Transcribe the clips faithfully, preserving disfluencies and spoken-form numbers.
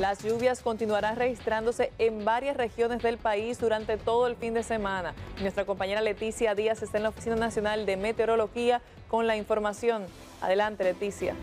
Las lluvias continuarán registrándose en varias regiones del país durante todo el fin de semana. Nuestra compañera Leticia Díaz está en la Oficina Nacional de Meteorología con la información. Adelante, Leticia.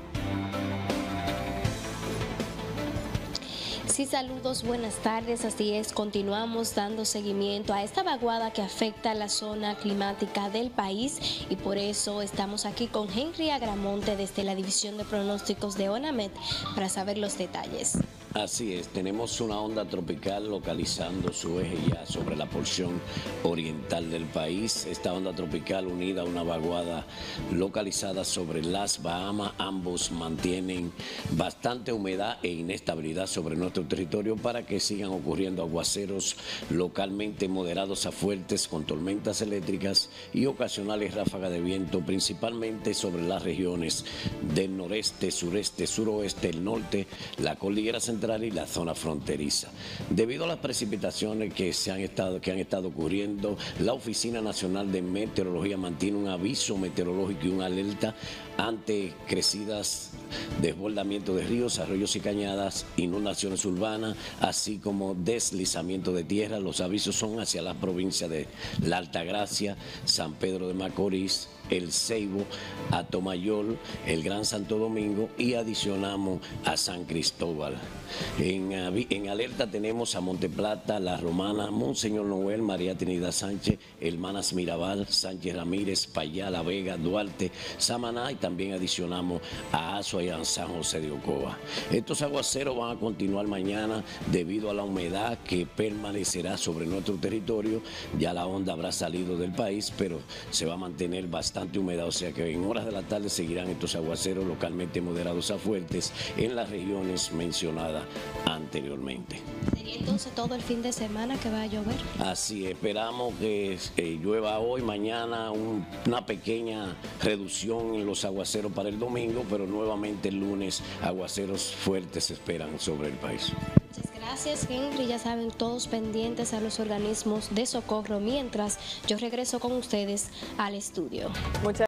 Sí, saludos, buenas tardes. Así es, continuamos dando seguimiento a esta vaguada que afecta a la zona climática del país y por eso estamos aquí con Henry Agramonte desde la División de Pronósticos de ONAMED para saber los detalles. Así es, tenemos una onda tropical localizando su eje ya sobre la porción oriental del país. Esta onda tropical unida a una vaguada localizada sobre las Bahamas, ambos mantienen bastante humedad e inestabilidad sobre nuestro territorio para que sigan ocurriendo aguaceros localmente moderados a fuertes con tormentas eléctricas y ocasionales ráfagas de viento, principalmente sobre las regiones del noreste, sureste, suroeste, el norte, la cordillera central y la zona fronteriza. Debido a las precipitaciones que se han estado que han estado ocurriendo, la Oficina Nacional de Meteorología mantiene un aviso meteorológico y una alerta ante crecidas, desbordamiento de ríos, arroyos y cañadas, inundaciones urbanas, así como deslizamiento de tierra. Los avisos son hacia las provincias de La Altagracia, San Pedro de Macorís, El Ceibo, Atomayor, el Gran Santo Domingo y adicionamos a San Cristóbal. En, en alerta tenemos a Monteplata, La Romana, Monseñor Noel, María Trinidad Sánchez, Hermanas Mirabal, Sánchez Ramírez, Payá, La Vega, Duarte, Samaná y también adicionamos a Azua y a San José de Ocoa. Estos aguaceros van a continuar mañana debido a la humedad que permanecerá sobre nuestro territorio. Ya la onda habrá salido del país, pero se va a mantener bastante humedad, o sea que en horas de la tarde seguirán estos aguaceros localmente moderados a fuertes en las regiones mencionadas anteriormente. ¿Sería entonces todo el fin de semana que va a llover? Así, esperamos que eh, llueva hoy, mañana, un, una pequeña reducción en los aguaceros para el domingo, pero nuevamente el lunes aguaceros fuertes se esperan sobre el país. Muchas gracias, Henry. Ya saben, todos pendientes a los organismos de socorro mientras yo regreso con ustedes al estudio. Muchas